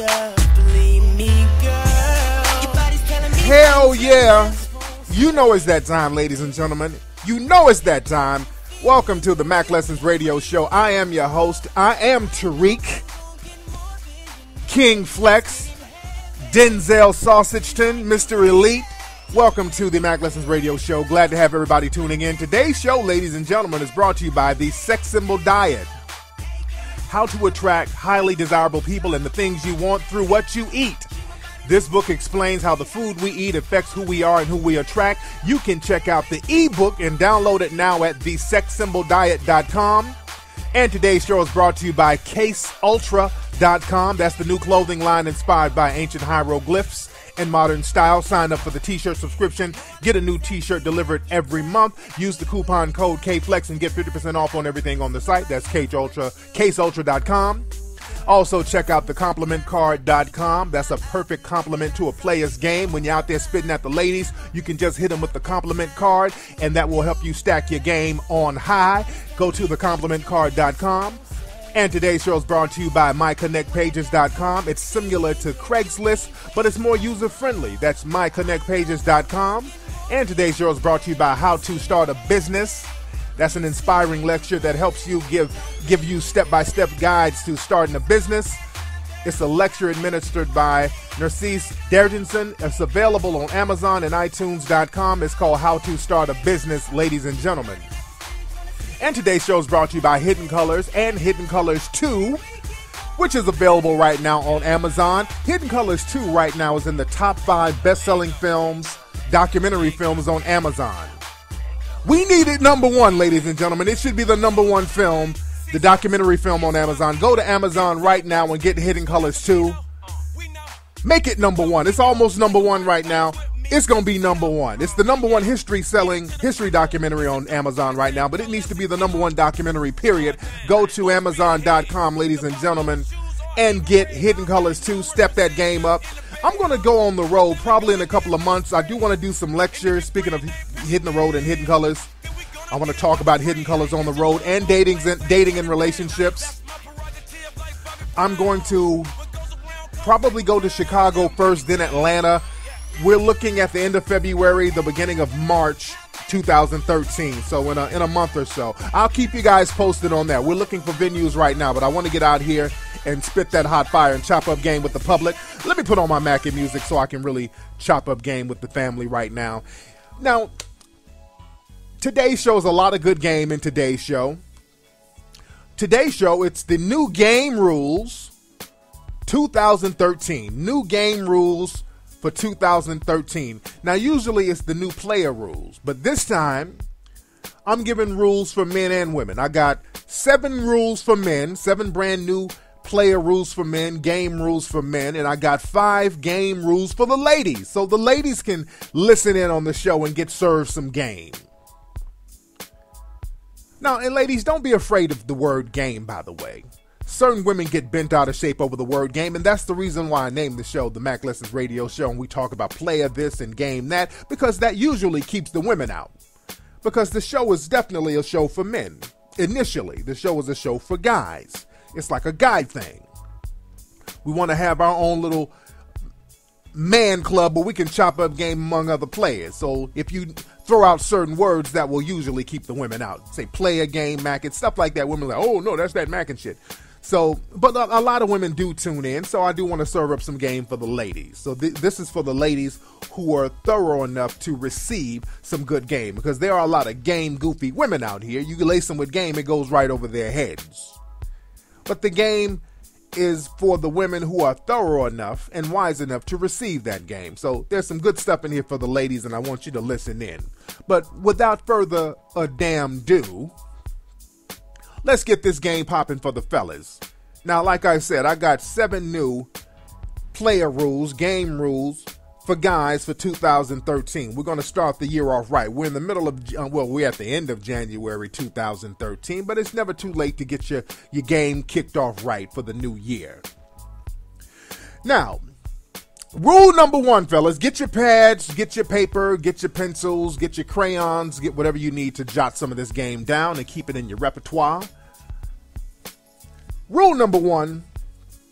yourself, believe me, girl. Your body's telling me. Hell yeah. You know it's that time, ladies and gentlemen. You know it's that time. Welcome to the Mack Lessons Radio Show. I am your host. I am Tariq, King Flex, Denzel Sausageton, Mr. Elite. Welcome to the Mack Lessons Radio Show. Glad to have everybody tuning in. Today's show, ladies and gentlemen, is brought to you by the Sex Symbol Diet. How to attract highly desirable people and the things you want through what you eat. This book explains how the food we eat affects who we are and who we attract. You can check out the ebook and download it now at thesexsymboldiet.com. And today's show is brought to you by CaseUltra.com. That's the new clothing line inspired by ancient hieroglyphs and modern style. Sign up for the t-shirt subscription. Get a new t-shirt delivered every month. Use the coupon code KFLEX and get 50% off on everything on the site. That's CaseUltra.com. Also, check out thecomplimentcard.com. That's a perfect compliment to a player's game. When you're out there spitting at the ladies, you can just hit them with the compliment card, and that will help you stack your game on high. Go to thecomplimentcard.com. And today's show is brought to you by myconnectpages.com. It's similar to Craigslist, but it's more user-friendly. That's myconnectpages.com. And today's show is brought to you by How to Start a Business. That's an inspiring lecture that helps you give you step-by-step guides to starting a business. It's a lecture administered by Narcisse Dergensen. It's available on Amazon and iTunes.com. It's called How to Start a Business, ladies and gentlemen. And today's show is brought to you by Hidden Colors and Hidden Colors 2, which is available right now on Amazon. Hidden Colors 2 right now is in the top 5 best-selling films, documentary films on Amazon. We need it number one, ladies and gentlemen. It should be the number one film, the documentary film on Amazon. Go to Amazon right now and get Hidden Colors 2. Make it number one. It's almost number one right now. It's going to be number one. It's the number one history documentary on Amazon right now, but it needs to be the number one documentary, period. Go to Amazon.com, ladies and gentlemen, and get Hidden Colors 2. Step that game up. I'm going to go on the road probably in a couple of months. I do want to do some lectures. Speaking of hitting the road and Hidden Colors, I want to talk about Hidden Colors on the road and dating and relationships. I'm going to probably go to Chicago first, then Atlanta. We're looking at the end of February, the beginning of March 2013, so in a month or so. I'll keep you guys posted on that. We're looking for venues right now, but I want to get out here and spit that hot fire and chop up game with the public. Let me put on my Mackie music so I can really chop up game with the family right now. Now, today's show is a lot of good game in today's show. Today's show, it's the new game rules 2013. New game rules for 2013. Now, usually it's the new player rules, but this time I'm giving rules for men and women. I got 7 rules for men, 7 brand new player rules for men, game rules for men, and I got 5 game rules for the ladies, so the ladies can listen in on the show and get served some game. Now, and ladies, don't be afraid of the word game, by the way. Certain women get bent out of shape over the word game, and that's the reason why I named the show the Mack Lessons Radio Show, and we talk about player this and game that, because that usually keeps the women out. Because the show is definitely a show for men. Initially, the show is a show for guys. It's like a guy thing. We want to have our own little man club where we can chop up game among other players. So if you throw out certain words, that will usually keep the women out. Say player, game, Mac, and stuff like that. Women are like, oh no, that's that Mac and shit. So, but a lot of women do tune in, so I do want to serve up some game for the ladies. So this is for the ladies who are thorough enough to receive some good game, because there are a lot of game goofy women out here. You can lace them with game, it goes right over their heads. But the game is for the women who are thorough enough and wise enough to receive that game. So there's some good stuff in here for the ladies, and I want you to listen in. But without further ado, let's get this game popping for the fellas. Now, like I said, I got 7 new player rules, game rules for guys for 2013. We're going to start the year off right. We're in the middle of, we're at the end of January 2013, but it's never too late to get your game kicked off right for the new year. Now, rule number 1, fellas, get your pads, get your paper, get your pencils, get your crayons, get whatever you need to jot some of this game down and keep it in your repertoire. Rule number 1,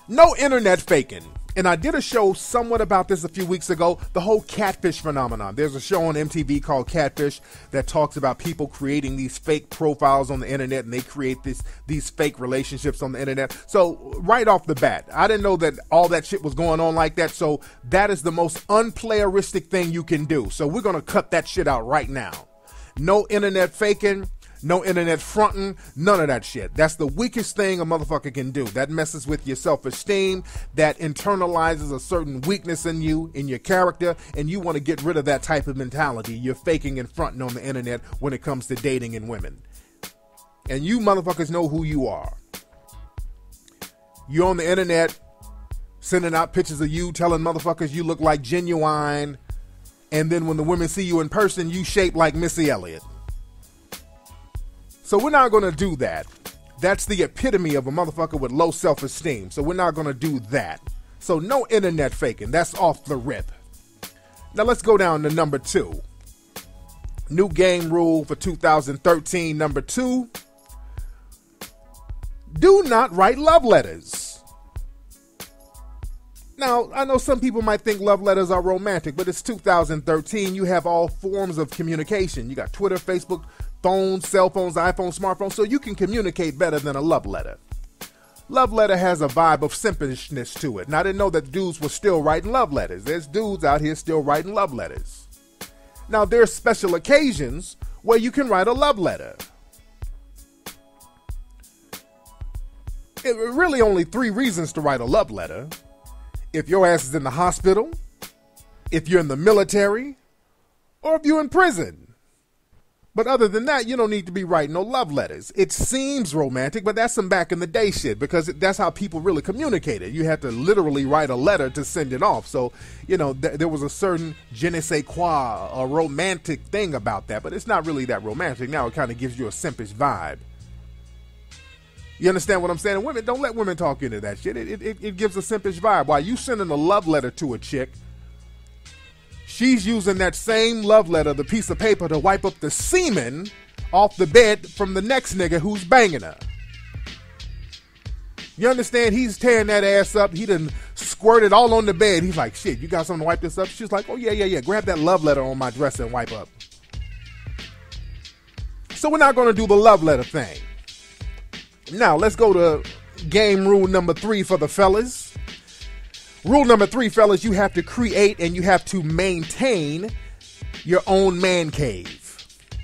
No internet faking. And I did a show somewhat about this a few weeks ago, the whole catfish phenomenon. There's a show on MTV called Catfish that talks about people creating these fake profiles on the internet, and they create these fake relationships on the internet. So right off the bat, I didn't know that all that shit was going on like that. So that is the most unplayeristic thing you can do. So we're going to cut that shit out right now. No internet faking. No internet fronting, none of that shit. That's the weakest thing a motherfucker can do. That messes with your self-esteem. That internalizes a certain weakness in you, in your character, and you want to get rid of that type of mentality. You're faking and fronting on the internet when it comes to dating and women. And you motherfuckers know who you are. You're on the internet sending out pictures of you, telling motherfuckers you look like Genuine, and then when the women see you in person, you shape like Missy Elliott. So we're not going to do that. That's the epitome of a motherfucker with low self-esteem. So we're not going to do that. So no internet faking. That's off the rip. Now let's go down to number 2. New game rule for 2013. Number 2. Do not write love letters. Now, I know some people might think love letters are romantic, but it's 2013. You have all forms of communication. You got Twitter, Facebook, phones, cell phones, iPhones, smartphones, so you can communicate better than a love letter. Love letter has a vibe of simpishness to it. And I didn't know that dudes were still writing love letters. There's dudes out here still writing love letters. Now, there's special occasions where you can write a love letter. It really only 3 reasons to write a love letter. If your ass is in the hospital, if you're in the military, or if you're in prison. But other than that, you don't need to be writing no love letters. It seems romantic, but that's some back in the day shit, because that's how people really communicated. You had to literally write a letter to send it off. So, you know, there was a certain je ne sais quoi, a romantic thing about that, but it's not really that romantic. Now it kind of gives you a simpish vibe. You understand what I'm saying? Women, don't let women talk into that shit. It gives a simpish vibe. While you sending a love letter to a chick, she's using that same love letter, the piece of paper, to wipe up the semen off the bed from the next nigga who's banging her. You understand? He's tearing that ass up. He done squirted all on the bed. He's like, shit, you got something to wipe this up? She's like, oh, yeah. Grab that love letter on my dresser and wipe up. So we're not going to do the love letter thing. Now, let's go to game rule number 3 for the fellas. Rule number 3, fellas, you have to create and you have to maintain your own man cave.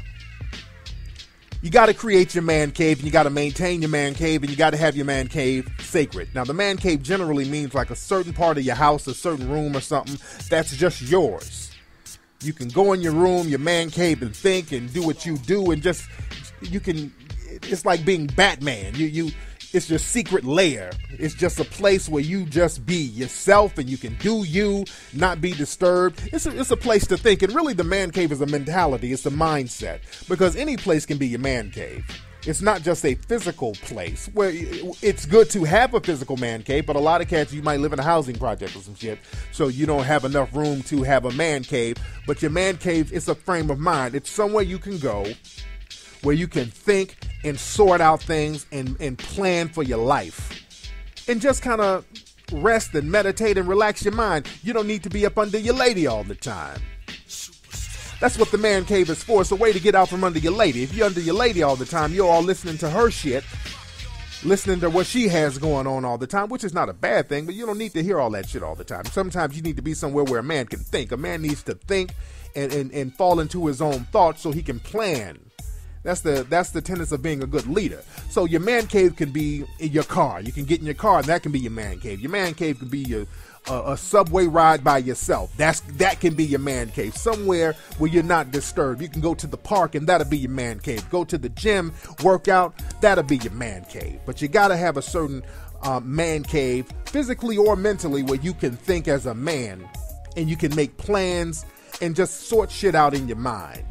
You got to create your man cave, and you got to maintain your man cave, and you got to have your man cave sacred. Now, the man cave generally means like a certain part of your house, a certain room or something that's just yours. You can go in your room, your man cave, and think and do what you do, and just, you can, it's like being Batman. It's your secret lair. It's just a place where you just be yourself and you can do you, not be disturbed. It's a place to think. And really the man cave is a mentality. It's a mindset. Because any place can be your man cave. It's not just a physical place where it's good to have a physical man cave, but a lot of cats, you might live in a housing project or some shit, so you don't have enough room to have a man cave. But your man cave is a frame of mind. It's somewhere you can go where you can think and sort out things and plan for your life. And just kind of rest and meditate and relax your mind. You don't need to be up under your lady all the time. That's what the man cave is for. It's a way to get out from under your lady. If you're under your lady all the time, you're all listening to her shit, listening to what she has going on all the time, which is not a bad thing, but you don't need to hear all that shit all the time. Sometimes you need to be somewhere where a man can think. A man needs to think and fall into his own thoughts so he can plan. That's the tenets of being a good leader. So your man cave can be in your car. You can get in your car, and that can be your man cave. Your man cave can be a subway ride by yourself. That can be your man cave. Somewhere where you're not disturbed. You can go to the park, and that'll be your man cave. Go to the gym, work out, that'll be your man cave. But you gotta have a certain man cave, physically or mentally, where you can think as a man, and you can make plans and just sort shit out in your mind.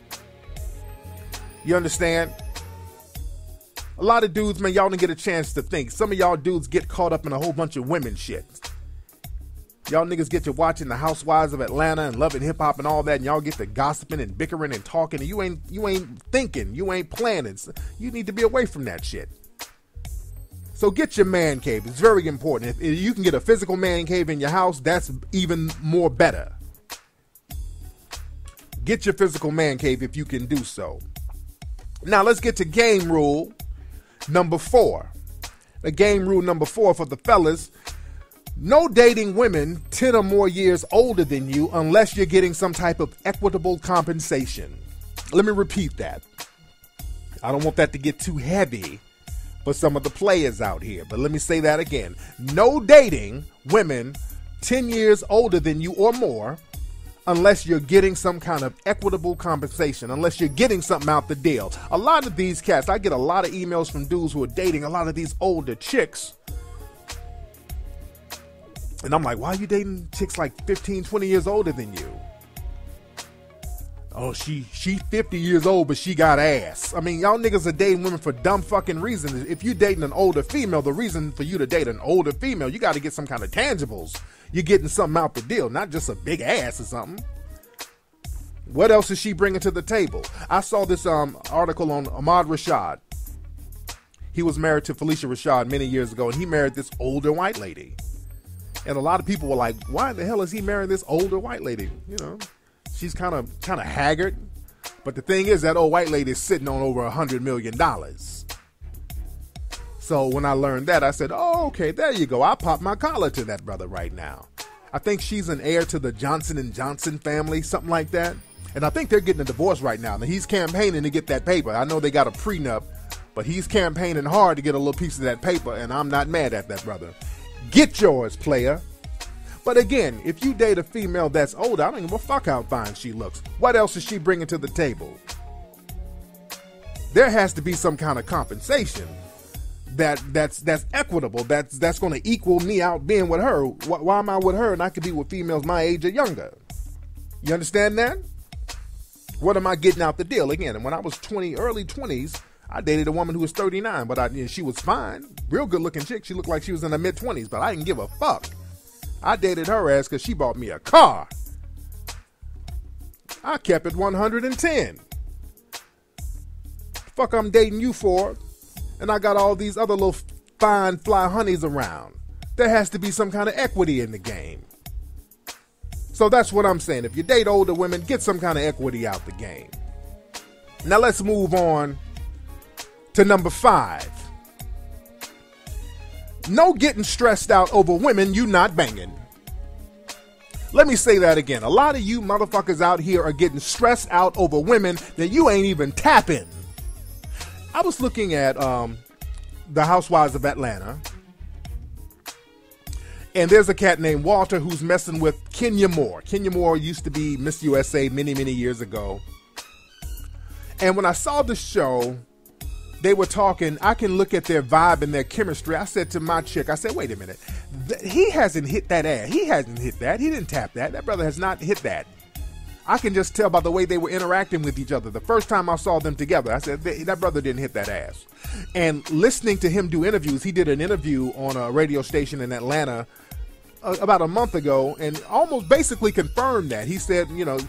You understand? A lot of dudes, man, y'all don't get a chance to think. Some of y'all dudes get caught up in a whole bunch of women shit. Y'all niggas get to watching the Housewives of Atlanta and loving hip hop and all that, and y'all get to gossiping and bickering and talking, and you ain't thinking, you ain't planning. You need to be away from that shit. So get your man cave. It's very important. If you can get a physical man cave in your house, that's even more better. Get your physical man cave if you can do so. Now let's get to game rule number 4. The game rule number 4 for the fellas: no dating women 10 or more years older than you unless you're getting some type of equitable compensation. Let me repeat that. I don't want that to get too heavy for some of the players out here, but let me say that again. No dating women 10 years older than you or more unless you're getting some kind of equitable compensation, unless you're getting something out the deal. A lot of these cats, I get a lot of emails from dudes who are dating a lot of these older chicks. And I'm like, why are you dating chicks like 15, 20 years older than you? Oh, she 50 years old, but she got ass. I mean, y'all niggas are dating women for dumb fucking reasons. If you're dating an older female, the reason for you to date an older female, you got to get some kind of tangibles. You're getting something out the deal, not just a big ass or something. What else is she bringing to the table? I saw this article on Ahmad Rashad. He was married to Felicia Rashad many years ago, and he married this older white lady. And a lot of people were like, why the hell is he marrying this older white lady? You know, she's kind of haggard. But the thing is, that old white lady is sitting on over $100 million. So when I learned that, I said, oh, okay, there you go. I'll pop my collar to that brother right now. I think she's an heir to the Johnson & Johnson family, something like that. And I think they're getting a divorce right now. Now, he's campaigning to get that paper. I know they got a prenup, but he's campaigning hard to get a little piece of that paper, and I'm not mad at that brother. Get yours, player. But again, if you date a female that's older, I don't give a fuck how fine she looks. What else is she bringing to the table? There has to be some kind of compensation that's equitable, that's going to equal me out being with her. Why am I with her and I could be with females my age or younger? You understand that? What am I getting out the deal? Again, and when I was early 20s, I dated a woman who was 39, but she was fine. Real good looking chick. She looked like she was in her mid 20s, but I didn't give a fuck. I dated her ass because she bought me a car. I kept it 110. Fuck I'm dating you for, and I got all these other little fine fly honeys around. There has to be some kind of equity in the game. So that's what I'm saying. If you date older women, get some kind of equity out the game. Now let's move on to number 5. No getting stressed out over women you not banging. Let me say that again. A lot of you motherfuckers out here are getting stressed out over women that you ain't even tapping. I was looking at the Housewives of Atlanta, and there's a cat named Walter who's messing with Kenya Moore. Kenya Moore used to be Miss USA many, many years ago. And when I saw the show, they were talking, I can look at their vibe and their chemistry. I said to my chick, I said, wait a minute. He hasn't hit that ass. He hasn't hit that. He didn't tap that. That brother has not hit that. I can just tell by the way they were interacting with each other. The first time I saw them together, I said, that brother didn't hit that ass. And listening to him do interviews, he did an interview on a radio station in Atlanta about a month ago and almost basically confirmed that. He said, you know,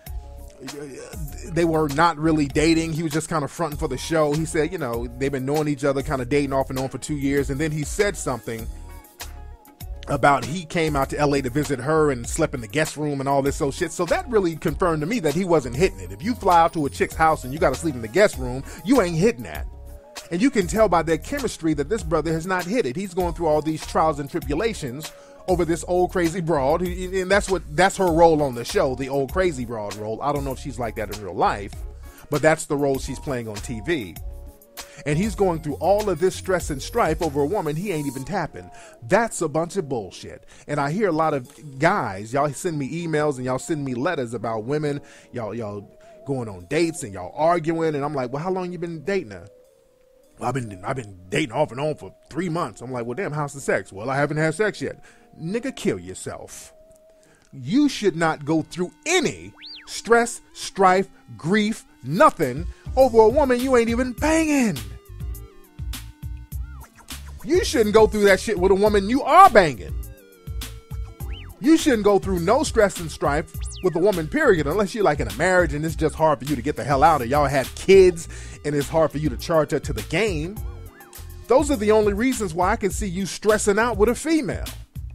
they were not really dating. He was just kind of fronting for the show. He said, you know, they've been knowing each other, kind of dating off and on for 2 years. And then he said something about he came out to LA to visit her and slept in the guest room and all this old shit. So that really confirmed to me that he wasn't hitting it. If you fly out to a chick's house and you got to sleep in the guest room, you ain't hitting that. And you can tell by their chemistry that this brother has not hit it. He's going through all these trials and tribulations over this old crazy broad, and that's her role on the show, the old crazy broad role. I don't know if she's like that in real life, but that's the role she's playing on TV. And he's going through all of this stress and strife over a woman he ain't even tapping. That's a bunch of bullshit. And I hear a lot of guys, y'all send me emails and y'all send me letters about women, y'all going on dates and y'all arguing, and I'm like, well, how long you been dating her? Well, I've been dating off and on for 3 months. I'm like, well, damn, how's the sex? Well, I haven't had sex yet. Nigga, kill yourself. You should not go through any stress, strife, grief, nothing over a woman you ain't even banging. You shouldn't go through that shit with a woman you are banging. You shouldn't go through no stress and strife with a woman, period, unless you're like in a marriage and it's just hard for you to get the hell out of. Y'all had kids and it's hard for you to charge her to the game. Those are the only reasons why I can see you stressing out with a female.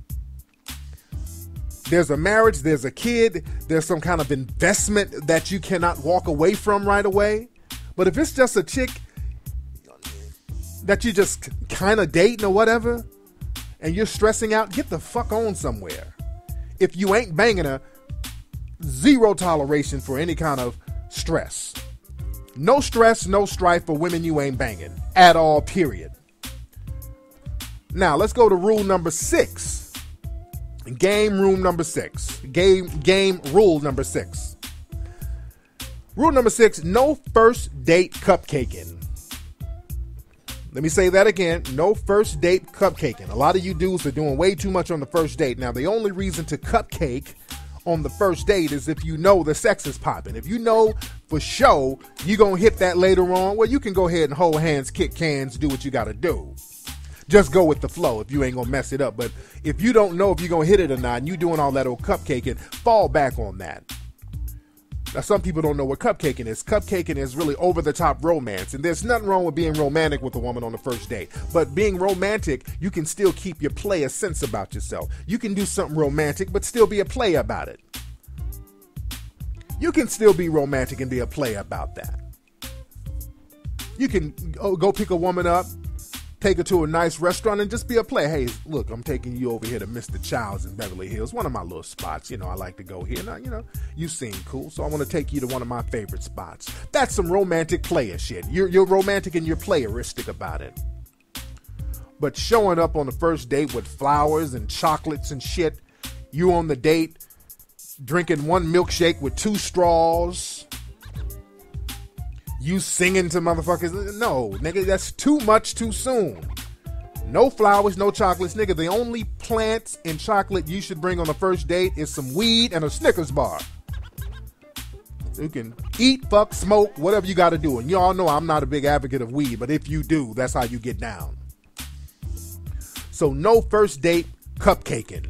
There's a marriage, there's a kid, there's some kind of investment that you cannot walk away from right away. But if it's just a chick that you just kind of dating or whatever, and you're stressing out, get the fuck on somewhere. If you ain't banging her, zero toleration for any kind of stress. No stress, no strife for women you ain't banging at all, period. Now, let's go to rule number 6. Game rule number 6. Game rule number 6. Rule number 6, no first date cupcaking. Let me say that again. No first date cupcaking. A lot of you dudes are doing way too much on the first date. Now, the only reason to cupcake on the first date is if you know the sex is popping. If you know for sure you're going to hit that later on, well, you can go ahead and hold hands, kick cans, do what you got to do. Just go with the flow if you ain't going to mess it up. But if you don't know if you're going to hit it or not, and you doing all that old cupcaking, fall back on that. Now, some people don't know what cupcaking is. Cupcaking is really over-the-top romance. And there's nothing wrong with being romantic with a woman on the first date. But being romantic, you can still keep your player sense about yourself. You can do something romantic, but still be a player about it. You can still be romantic and be a player about that. You can go pick a woman up, take her to a nice restaurant and just be a player. Hey, look, I'm taking you over here to Mr. Child's in Beverly Hills, one of my little spots. I like to go here. Now, you seem cool, so I want to take you to one of my favorite spots. That's some romantic player shit. You're romantic and you're playeristic about it. But showing up on the first date with flowers and chocolates and shit, you on the date drinking one milkshake with 2 straws, you singing to motherfuckers. No, nigga, that's too much too soon. No flowers, no chocolates. Nigga, the only plants and chocolate you should bring on the first date is some weed and a Snickers bar. You can eat, fuck, smoke, whatever you got to do. And y'all know I'm not a big advocate of weed, but if you do, that's how you get down. So no first date cupcaking.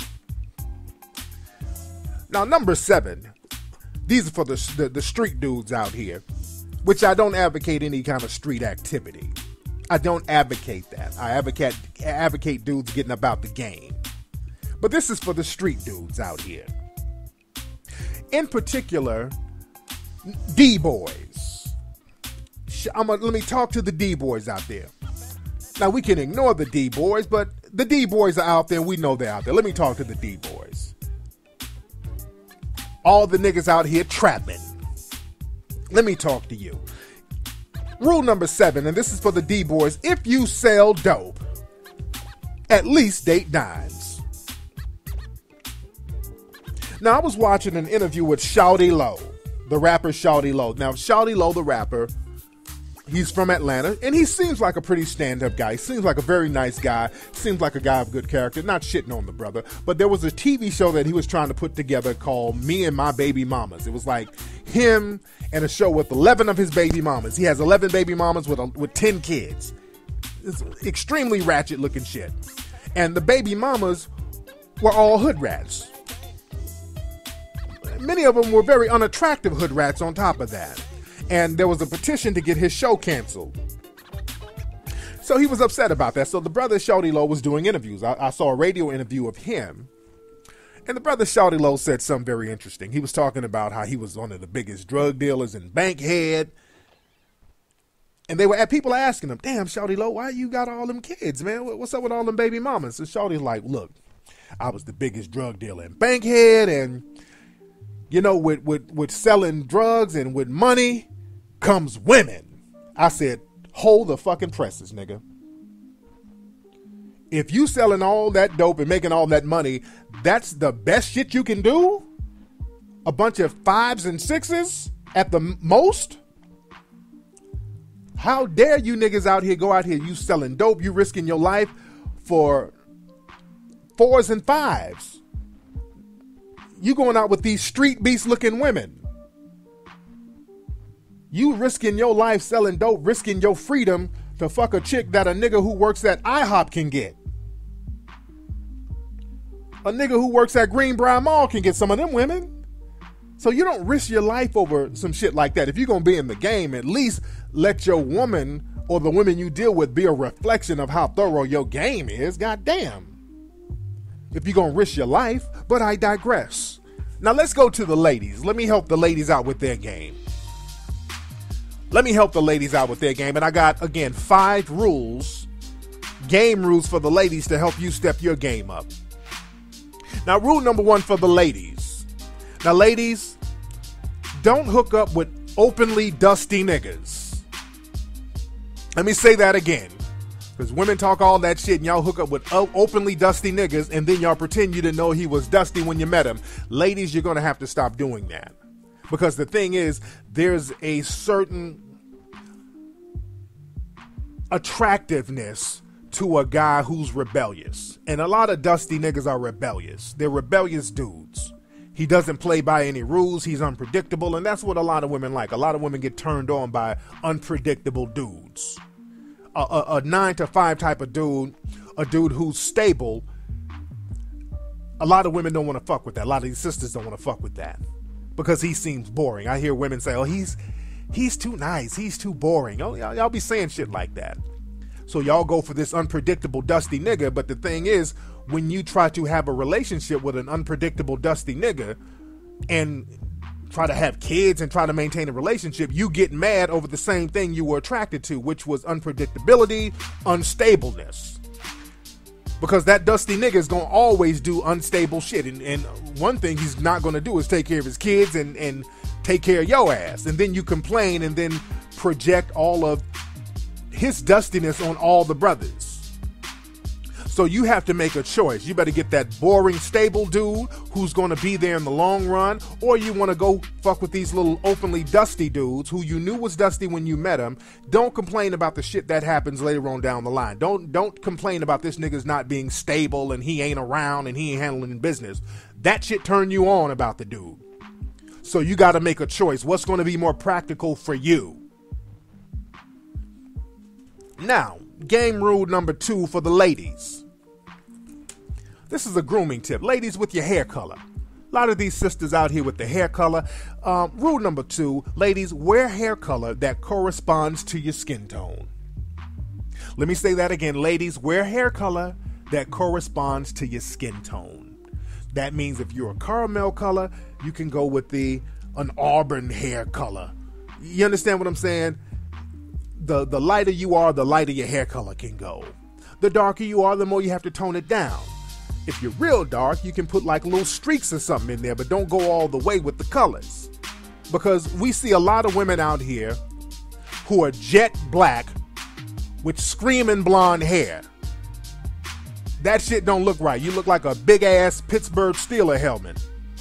Now, number 7. These are for the street dudes out here. Which I don't advocate any kind of street activity. I don't advocate that. I advocate dudes getting about the game. But this is for the street dudes out here. In particular, D-boys. Let me talk to the D-boys out there. Now, we can ignore the D-boys, but the D-boys are out there. We know they're out there. Let me talk to the D-boys. All the niggas out here trapping. Let me talk to you. Rule number 7, and this is for the D-boys. If you sell dope, at least date dimes. Now, I was watching an interview with Shawty Lo, the rapper Shawty Lo. Now, Shawty Lo, the rapper, he's from Atlanta, and he seems like a pretty stand-up guy. He seems like a very nice guy. Seems like a guy of good character. Not shitting on the brother. But there was a TV show that he was trying to put together called Me and My Baby Mamas. It was like him and a show with 11 of his baby mamas. He has 11 baby mamas with 10 kids. It's extremely ratchet-looking shit. And the baby mamas were all hood rats. Many of them were very unattractive hood rats on top of that. And there was a petition to get his show canceled. So he was upset about that. So the brother Shawty Lo was doing interviews. I saw a radio interview of him. And the brother Shawty Lo said something very interesting. He was talking about how he was one of the biggest drug dealers in Bankhead. And people asking him, damn, Shawty Lo, why you got all them kids, man? What's up with all them baby mamas? So Shawty's like, look, I was the biggest drug dealer in Bankhead. And, with selling drugs and with money comes women. I said, hold the fucking presses, nigga. If you selling all that dope and making all that money, that's the best shit you can do? A bunch of 5s and 6s at the most? How dare you niggas out here go out here, you selling dope, you risking your life for 4s and 5s. You going out with these street beast looking women. You risking your life selling dope, risking your freedom to fuck a chick that a nigga who works at IHOP can get. A nigga who works at Greenbrier Mall can get some of them women. So you don't risk your life over some shit like that. If you're going to be in the game, at least let your woman or the women you deal with be a reflection of how thorough your game is, goddamn. If you're going to risk your life, but I digress. Now let's go to the ladies. Let me help the ladies out with their game. And I got, again, 5 rules, game rules for the ladies to help you step your game up. Now, rule number 1 for the ladies. Now, ladies, don't hook up with openly dusty niggas. Let me say that again. Because women talk all that shit and y'all hook up with openly dusty niggas and then y'all pretend you didn't know he was dusty when you met him. Ladies, you're going to have to stop doing that. Because the thing is, there's a certain attractiveness to a guy who's rebellious. And a lot of dusty niggas are rebellious. They're rebellious dudes. He doesn't play by any rules. He's unpredictable. And that's what a lot of women like. A lot of women get turned on by unpredictable dudes. A 9-to-5 type of dude, a dude who's stable. A lot of women don't want to fuck with that. A lot of these sisters don't want to fuck with that because he seems boring. I hear women say, oh, he's too nice. He's too boring. Oh, y'all be saying shit like that. So y'all go for this unpredictable, dusty nigga. But the thing is, when you try to have a relationship with an unpredictable, dusty nigga and try to have kids and try to maintain a relationship, you get mad over the same thing you were attracted to, which was unpredictability, unstableness. Because that dusty nigga is going to always do unstable shit. And one thing he's not going to do is take care of his kids and take care of your ass. And then you complain and then project all of his dustiness on all the brothers. So you have to make a choice. You better get that boring, stable dude who's going to be there in the long run, or you want to go fuck with these little openly dusty dudes who you knew was dusty when you met him. Don't complain about the shit that happens later on down the line. Don't complain about this nigga's not being stable and he ain't around and he ain't handling business. That shit turn you on about the dude. So you got to make a choice. What's going to be more practical for you? Now, game rule number 2 for the ladies. This is a grooming tip. Ladies, with your hair color. A lot of these sisters out here with the hair color. Rule number 2, ladies, wear hair color that corresponds to your skin tone. Let me say that again. Ladies, wear hair color that corresponds to your skin tone. That means if you're a caramel color, you can go with an auburn hair color. You understand what I'm saying? The lighter you are, the lighter your hair color can go. The darker you are, the more you have to tone it down. If you're real dark, you can put like little streaks or something in there, but don't go all the way with the colors. Because we see a lot of women out here who are jet black with screaming blonde hair. That shit don't look right. You look like a big ass Pittsburgh Steelers helmet.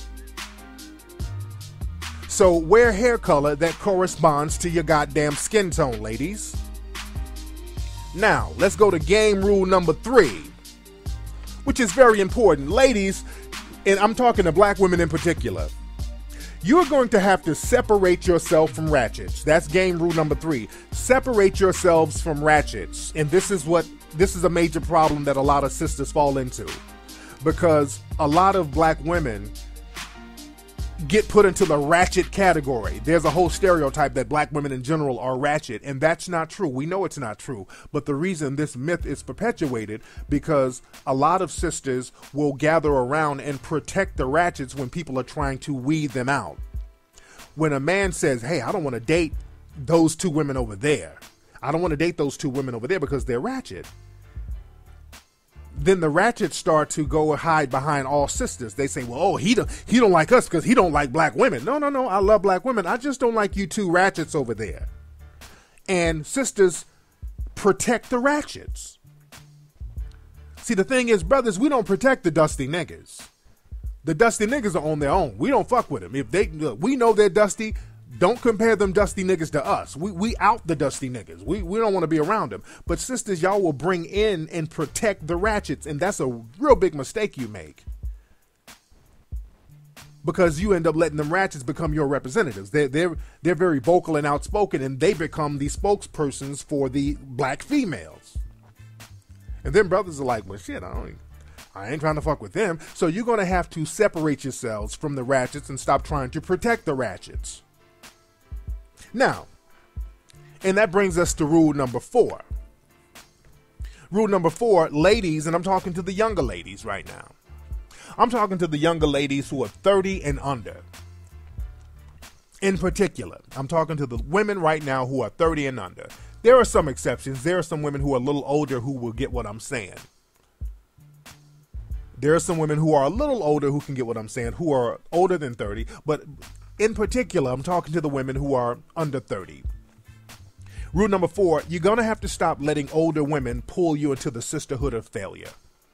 So wear hair color that corresponds to your goddamn skin tone, ladies. Now, let's go to game rule number 3. Which is very important. Ladies, and I'm talking to black women in particular, you're going to have to separate yourself from ratchets. That's game rule number 3. Separate yourselves from ratchets. And this is a major problem that a lot of sisters fall into. Because a lot of black women get put into the ratchet category. There's a whole stereotype that black women in general are ratchet, and that's not true. We know it's not true. But the reason this myth is perpetuated because a lot of sisters will gather around and protect the ratchets when people are trying to weed them out. When a man says, hey, I don't want to date those 2 women over there. I don't want to date those 2 women over there because they're ratchet. Then the ratchets start to go hide behind all sisters. They say, well, oh, he don't like us because he don't like black women. No, I love black women. I just don't like you 2 ratchets over there. And sisters protect the ratchets. See, the thing is, brothers, we don't protect the dusty niggas. The dusty niggas are on their own. We don't fuck with them. If we know they're dusty, don't compare them dusty niggas to us. We out the dusty niggas. We don't want to be around them. But sisters, y'all will bring in and protect the ratchets. And that's a real big mistake you make. Because you end up letting them ratchets become your representatives. They're very vocal and outspoken, and they become the spokespersons for the black females. And then brothers are like, well, shit, I ain't trying to fuck with them. So you're going to have to separate yourselves from the ratchets and stop trying to protect the ratchets. Now, And that brings us to rule number 4. Rule number 4, ladies, and I'm talking to the younger ladies right now. I'm talking to the younger ladies who are 30 and under. In particular, I'm talking to the women right now who are 30 and under. There are some exceptions. There are some women who are a little older who will get what I'm saying. There are some women who are a little older who can get what I'm saying, who are older than 30. But in particular, I'm talking to the women who are under 30. Rule number 4, you're going to have to stop letting older women pull you into the sisterhood of failure.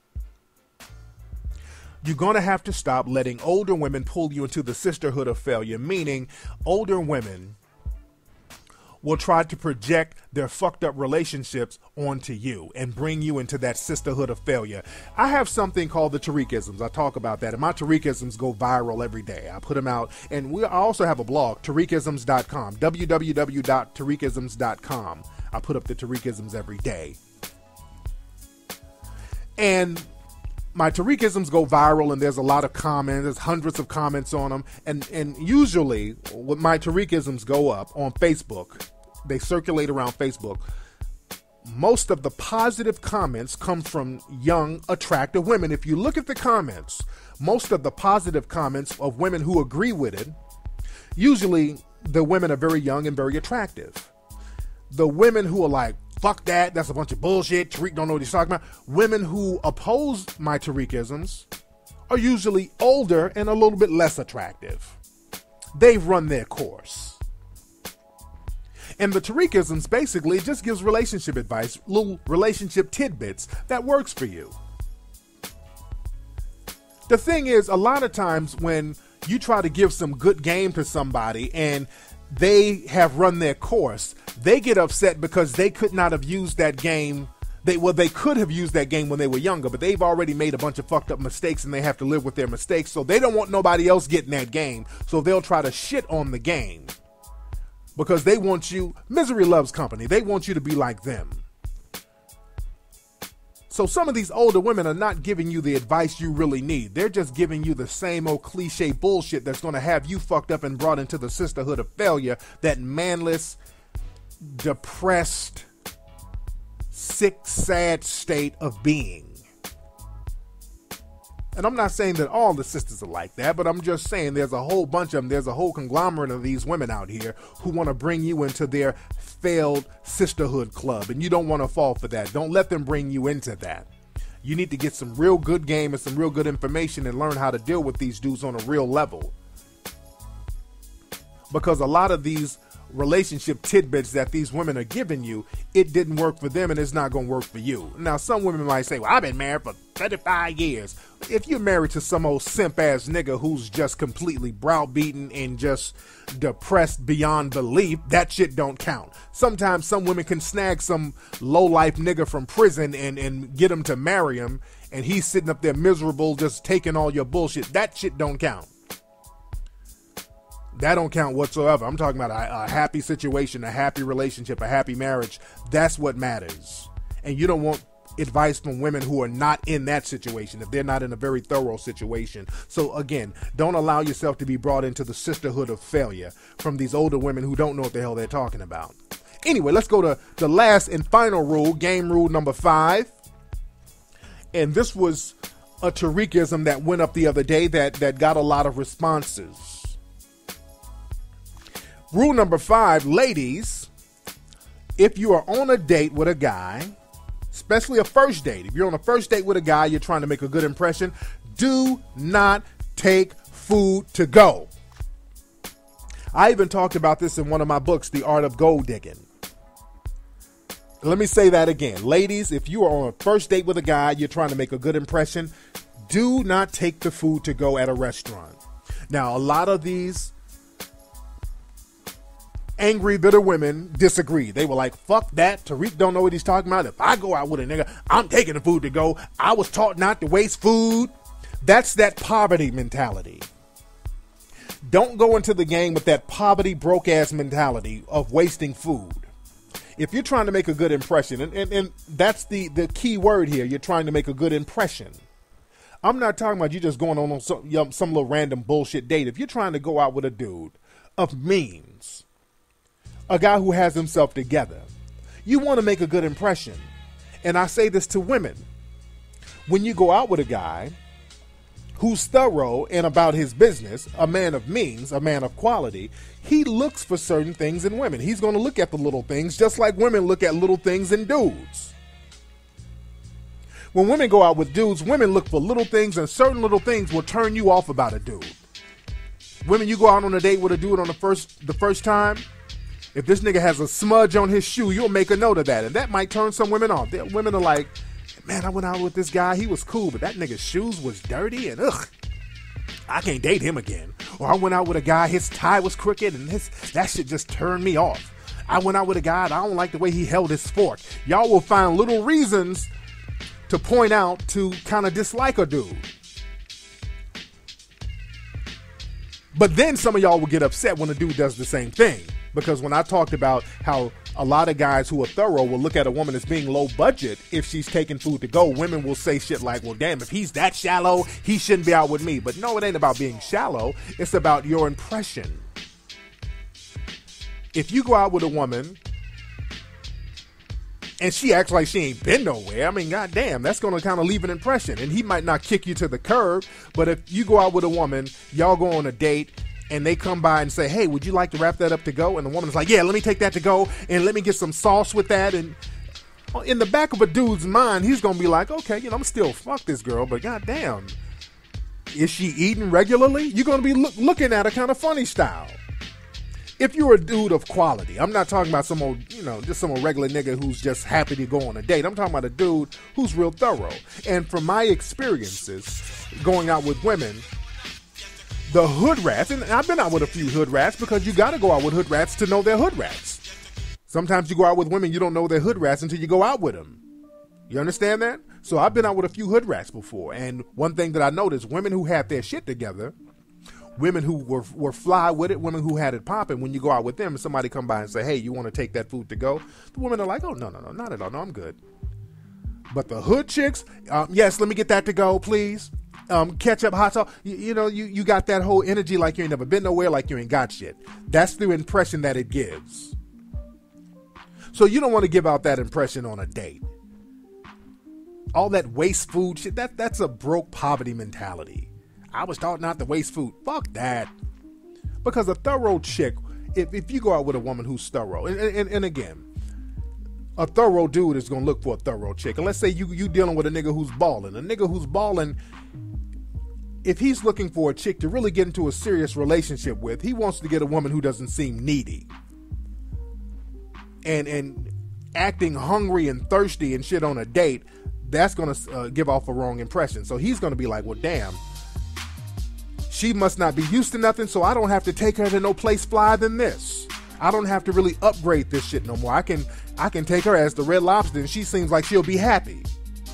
You're going to have to stop letting older women pull you into the sisterhood of failure, meaning older women will try to project their fucked up relationships onto you and bring you into that sisterhood of failure. I have something called the Tariqisms. I talk about that, and my Tariqisms go viral every day. I put them out, and I also have a blog, Tariqisms.com, www.tariqisms.com. I put up the Tariqisms every day. And my Tariqisms go viral, and there's a lot of comments. There's hundreds of comments on them. And usually, when my Tariqisms go up on Facebook, they circulate around Facebook, most of the positive comments come from young, attractive women. If you look at the comments, most of the positive comments of women who agree with it, usually the women are very young and very attractive. The women who are like, fuck that, that's a bunch of bullshit, Tariq don't know what he's talking about. Women who oppose my Tariqisms are usually older and a little bit less attractive. They've run their course. And the Tariqisms basically just gives relationship advice, little relationship tidbits that works for you. The thing is, a lot of times when you try to give some good game to somebody and they have run their course, they get upset because they could not have used that game. They could have used that game when they were younger, but they've already made a bunch of fucked up mistakes and they have to live with their mistakes. So they don't want nobody else getting that game. So they'll try to shit on the game because they want you, misery loves company. They want you to be like them. So some of these older women are not giving you the advice you really need. They're just giving you the same old cliche bullshit that's going to have you fucked up and brought into the sisterhood of failure, that manless, depressed, sick, sad state of being. And I'm not saying that all the sisters are like that, but I'm just saying there's a whole bunch of them. There's a whole conglomerate of these women out here who want to bring you into their failed sisterhood club, and you don't want to fall for that. Don't let them bring you into that. You need to get some real good game and some real good information and learn how to deal with these dudes on a real level. Because a lot of these relationship tidbits that these women are giving you, it didn't work for them and it's not going to work for you. Now, some women might say, well, I've been married for 35 years. If you're married to some old simp ass nigga who's just completely browbeaten and just depressed beyond belief, that shit don't count. Sometimes some women can snag some low life nigga from prison and get him to marry him, and he's sitting up there miserable just taking all your bullshit. That shit don't count. That don't count whatsoever. I'm talking about a happy situation, a happy relationship, a happy marriage. That's what matters. And you don't want advice from women who are not in that situation, if they're not in a very thorough situation. So again, don't allow yourself to be brought into the sisterhood of failure from these older women who don't know what the hell they're talking about. Anyway, let's go to the last and final rule, game rule number 5. And this was a Tariqism that went up the other day that got a lot of responses. Rule number 5, ladies, if you are on a date with a guy, especially a first date, if you're on a first date with a guy, you're trying to make a good impression, do not take food to go. I even talked about this in one of my books, The Art of Gold Digging. Let me say that again. Ladies, if you are on a first date with a guy, you're trying to make a good impression, do not take the food to go at a restaurant. Now, a lot of these angry, bitter women disagree. They were like, fuck that. Tariq don't know what he's talking about. If I go out with a nigga, I'm taking the food to go. I was taught not to waste food. That's that poverty mentality. Don't go into the game with that poverty, broke ass mentality of wasting food. If you're trying to make a good impression, and that's the key word here, you're trying to make a good impression. I'm not talking about you just going on some little random bullshit date. If you're trying to go out with a dude of means, a guy who has himself together. You want to make a good impression. And I say this to women. When you go out with a guy who's thorough and about his business, a man of means, a man of quality, he looks for certain things in women. He's going to look at the little things just like women look at little things in dudes. When women go out with dudes, women look for little things, and certain little things will turn you off about a dude. Women, you go out on a date with a dude on the first time, if this nigga has a smudge on his shoe, you'll make a note of that, and that might turn some women off. Women are like, man, I went out with this guy, he was cool, but that nigga's shoes was dirty, and I can't date him again. Or I went out with a guy, his tie was crooked, and that shit just turned me off. I went out with a guy, and I don't like the way he held his fork. Y'all will find little reasons to point out to kind of dislike a dude. But then some of y'all will get upset when a dude does the same thing. Because when I talked about how a lot of guys who are thorough will look at a woman as being low budget if she's taking food to go, women will say shit like, well, damn, if he's that shallow, he shouldn't be out with me. But no, it ain't about being shallow. It's about your impression. If you go out with a woman and she acts like she ain't been nowhere, I mean, goddamn, that's going to kind of leave an impression. And he might not kick you to the curb, but if you go out with a woman, y'all go on a date, and they come by and say, hey, would you like to wrap that up to go? And the woman's like, yeah, let me take that to go, and let me get some sauce with that. And in the back of a dude's mind, he's going to be like, okay, you know, I'm still fuck this girl, but goddamn, is she eating regularly? You're going to be looking at her kind of funny style. If you're a dude of quality, I'm not talking about some old, you know, just some old regular nigga who's just happy to go on a date. I'm talking about a dude who's real thorough. And from my experiences going out with women, the hood rats, and I've been out with a few hood rats because you got to go out with hood rats to know they're hood rats. Sometimes you go out with women, you don't know they're hood rats until you go out with them. You understand that? So I've been out with a few hood rats before, and one thing that I noticed, women who had their shit together, women who were fly with it, women who had it popping, when you go out with them, somebody come by and say, hey, you want to take that food to go? The women are like, oh, no, not at all. No, I'm good. But the hood chicks, yes, let me get that to go, please. Ketchup, hot sauce, you know, you got that whole energy like you ain't never been nowhere, like you ain't got shit. That's the impression that it gives. So you don't want to give out that impression on a date. All that waste food shit, that's a broke poverty mentality. I was taught not to waste food. Fuck that. Because a thorough chick, if you go out with a woman who's thorough, and again, a thorough dude is going to look for a thorough chick. And let's say you dealing with a nigga who's balling. A nigga who's balling, if he's looking for a chick to really get into a serious relationship with, he wants to get a woman who doesn't seem needy. And acting hungry and thirsty and shit on a date, that's going to give off a wrong impression. So he's going to be like, well, damn, she must not be used to nothing, so I don't have to take her to no place fly than this. I don't have to really upgrade this shit no more. I can take her as the Red Lobster, and she seems like she'll be happy.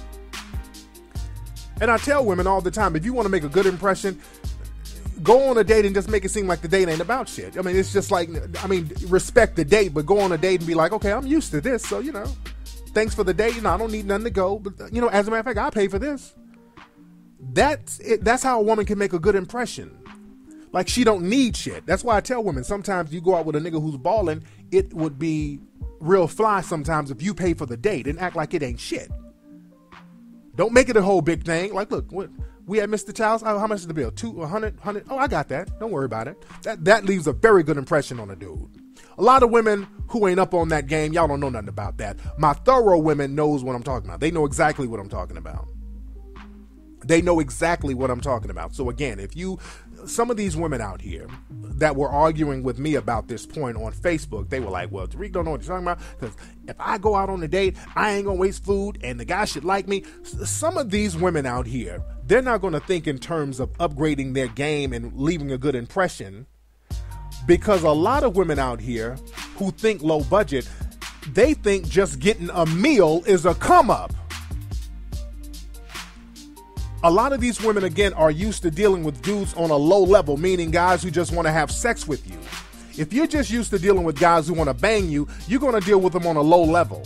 And I tell women all the time, if you want to make a good impression, go on a date and just make it seem like the date ain't about shit. I mean, it's just like, respect the date, but go on a date and be like, okay, I'm used to this, so, you know, thanks for the date. You know, I don't need nothing to go, but, you know, as a matter of fact, I pay for this. That's it. That's how a woman can make a good impression. Like, she don't need shit. That's why I tell women, sometimes you go out with a nigga who's balling, it would be real fly sometimes if you pay for the date and act like it ain't shit. Don't make it a whole big thing. Like, look, we at Mr. Child's. Oh, how much is the bill? $100. Oh, I got that. Don't worry about it. That leaves a very good impression on a dude. A lot of women who ain't up on that game, y'all don't know nothing about that. My thorough women knows what I'm talking about. They know exactly what I'm talking about. They know exactly what I'm talking about. So again, some of these women out here that were arguing with me about this point on Facebook, they were like, well, Tariq don't know what you're talking about, because if I go out on a date, I ain't gonna waste food and the guy should like me. Some of these women out here, they're not gonna think in terms of upgrading their game and leaving a good impression, because a lot of women out here who think low budget, they think just getting a meal is a come up. A lot of these women, again, are used to dealing with dudes on a low level, meaning guys who just want to have sex with you. If you're just used to dealing with guys who want to bang you, you're going to deal with them on a low level.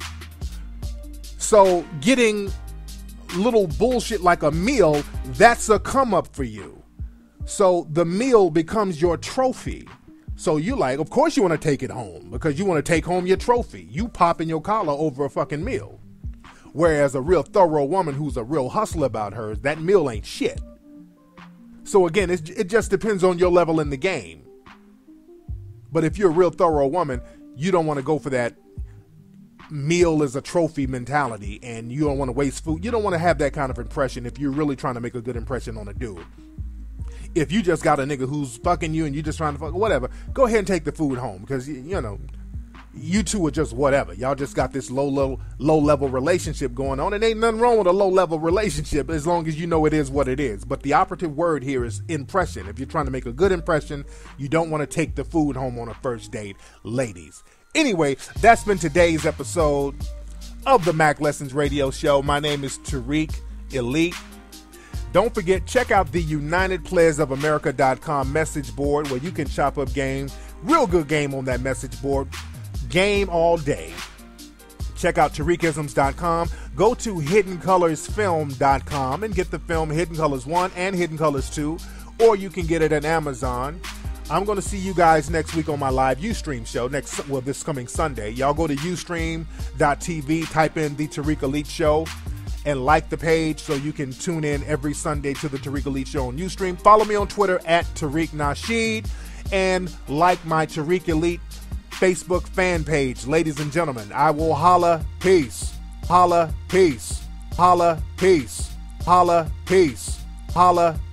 So getting little bullshit like a meal, that's a come up for you. So the meal becomes your trophy. So you like, of course you want to take it home because you want to take home your trophy. You popping your collar over a fucking meal. Whereas a real thorough woman who's a real hustler about hers, that meal ain't shit. So again, it just depends on your level in the game. But if you're a real thorough woman, you don't want to go for that meal as a trophy mentality, and you don't want to waste food. You don't want to have that kind of impression if you're really trying to make a good impression on a dude. If you just got a nigga who's fucking you and you just trying to fuck, whatever, go ahead and take the food home because, you know, you two are just whatever. Y'all just got this low level relationship going on, and ain't nothing wrong with a low level relationship as long as you know it is what it is. But the operative word here is impression. If you're trying to make a good impression, you don't want to take the food home on a first date, ladies. Anyway, that's been today's episode of the Mack Lessons Radio Show. My name is Tariq Elite. Don't forget, check out the UnitedPlayersOfAmerica.com message board where you can chop up game. Real good game on that message board. Game all day. Check out TariqIsms.com. Go to HiddenColorsFilm.com and get the film Hidden Colors 1 and Hidden Colors 2, or you can get it at Amazon. I'm going to see you guys next week on my live Ustream show, this coming Sunday. Y'all go to Ustream.tv, type in the Tariq Elite Show, and like the page so you can tune in every Sunday to the Tariq Elite Show on Ustream. Follow me on Twitter at Tariq Nasheed, and like my Tariq Elite Facebook fan page. Ladies and gentlemen, I will holla, peace, holla, peace, holla, peace, holla, peace, holla,